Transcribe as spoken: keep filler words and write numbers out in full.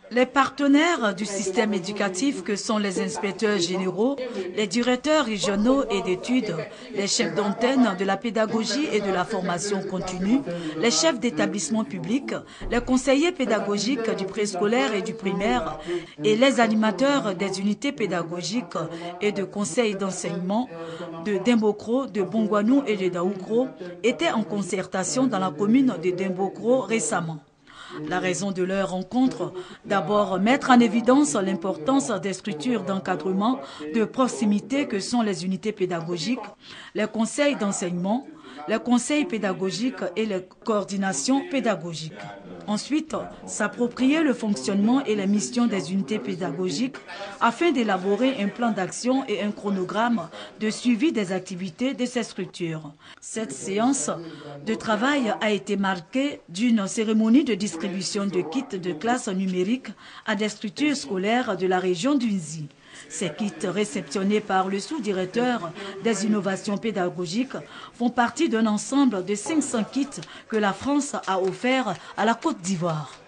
Les partenaires du système éducatif que sont les inspecteurs généraux, les directeurs régionaux et d'études, les chefs d'antenne de la pédagogie et de la formation continue, les chefs d'établissement public, les conseillers pédagogiques du préscolaire et du primaire et les animateurs des unités pédagogiques et de conseils d'enseignement de Dimbokro, de Bongwanou et de Daoukro étaient en concertation dans la commune de Dimbokro récemment. La raison de leur rencontre, d'abord mettre en évidence l'importance des structures d'encadrement de proximité que sont les unités pédagogiques, les conseils d'enseignement, les conseils pédagogiques et les coordinations pédagogiques. Ensuite, s'approprier le fonctionnement et les missions des unités pédagogiques afin d'élaborer un plan d'action et un chronogramme de suivi des activités de ces structures. Cette séance de travail a été marquée d'une cérémonie de distribution de kits de classe numérique à des structures scolaires de la région d'Unzi. Ces kits réceptionnés par le sous-directeur des innovations pédagogiques font partie d'un ensemble de cinq cents kits que la France a offert à la Côte d'Ivoire.